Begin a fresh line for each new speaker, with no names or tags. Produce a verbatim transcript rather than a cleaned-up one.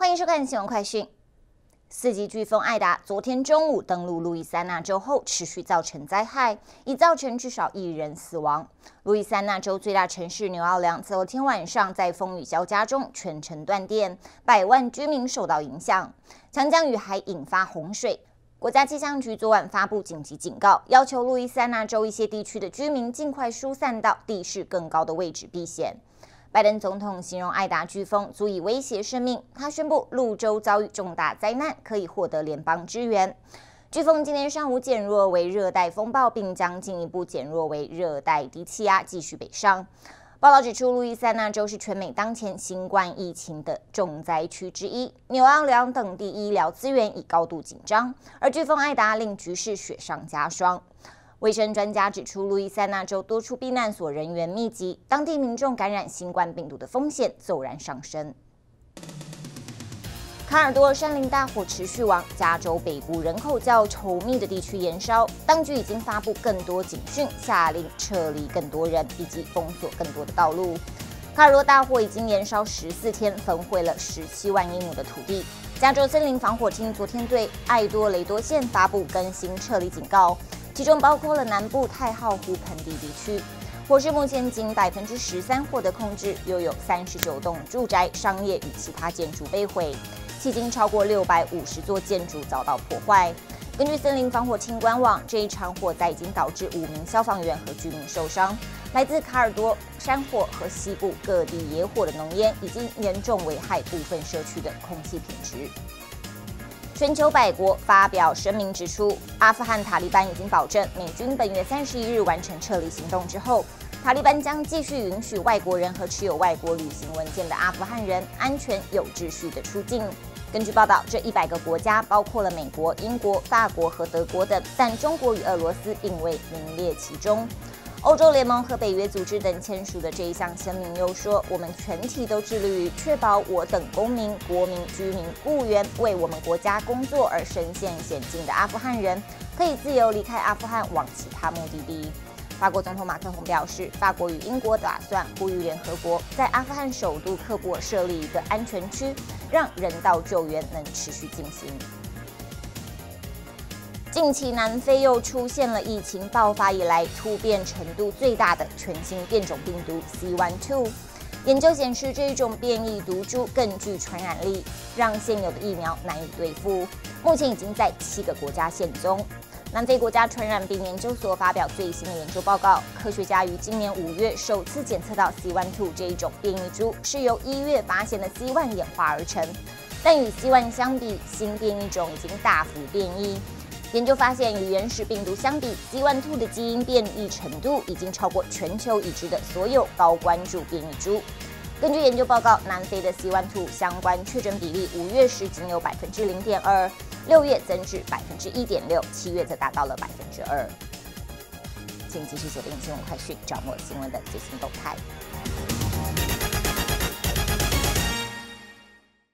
欢迎收看新闻快讯。四级飓风艾达昨天中午登陆路易斯安那州后，持续造成灾害，已造成至少一人死亡。路易斯安那州最大城市纽奥良昨天晚上在风雨交加中全程断电，百万居民受到影响。强降雨还引发洪水。国家气象局昨晚发布紧急警告，要求路易斯安那州一些地区的居民尽快疏散到地势更高的位置避险。拜登总统形容艾达飓风足以威胁生命，他宣布路州遭遇重大灾难，可以获得联邦支援。飓风今天上午减弱为热带风暴，并将进一步减弱为热带低气压，继续北上。报道指出，路易斯安那州是全美当前新冠疫情的重灾区之一，纽奥良等地医疗资源已高度紧张，而飓风艾达令局势雪上加霜。卫生专家指出，路易斯安那州多处避难所人员密集，当地民众感染新冠病毒的风险骤然上升。卡尔多山林大火持续往加州北部人口较稠密的地区延烧，当局已经发布更多警讯，下令撤离更多人，以及封锁更多的道路。卡尔多大火已经延烧十四天，焚毁了十七万英亩的土地。加州森林防火厅昨天对艾多雷多县发布更新撤离警告，其中包括了南部太浩湖盆地地区。火势目前仅百分之十三获得控制，又有三十九栋住宅、商业与其他建筑被毁。迄今超过六百五十座建筑遭到破坏。根据森林防火厅官网，这一场火灾已经导致五名消防员和居民受伤。来自卡尔多山火和西部各地野火的浓烟，已经严重危害部分社区的空气品质。全球百国发表声明指出，阿富汗塔利班已经保证，美军本月三十一日完成撤离行动之后，塔利班将继续允许外国人和持有外国旅行文件的阿富汗人安全有秩序的出境。根据报道，这一百个国家包括了美国、英国、法国和德国等，但中国与俄罗斯并未名列其中。欧洲联盟和北约组织等签署的这一项声明又说，我们全体都致力于确保我等公民、国民、居民、雇员为我们国家工作而身陷险境的阿富汗人，可以自由离开阿富汗往其他目的地。法国总统马克宏表示，法国与英国打算呼吁联合国在阿富汗首都喀布尔设立一个安全区，让人道救援能持续进行。近期南非又出现了疫情爆发以来突变程度最大的全新变种病毒 C 十一。研究显示，这一种变异毒株更具传染力，让现有的疫苗难以对付。目前已经在七个国家现踪。南非国家传染病研究所发表最新的研究报告，科学家于今年五月首次检测到 C 十一 这一种变异株，是由一月发现的 C 一 演化而成。但与 C 一 相比，新变异种已经大幅变异。研究发现，与原始病毒相比 ，C 十一 的基因变异程度已经超过全球已知的所有高关注变异株。根据研究报告，南非的 C 十一 相关确诊比例五月时仅有百分之零点二，六月增至百分之一点六，七月则达到了百分之二。请继续锁定新闻快讯，掌握新闻的最新动态。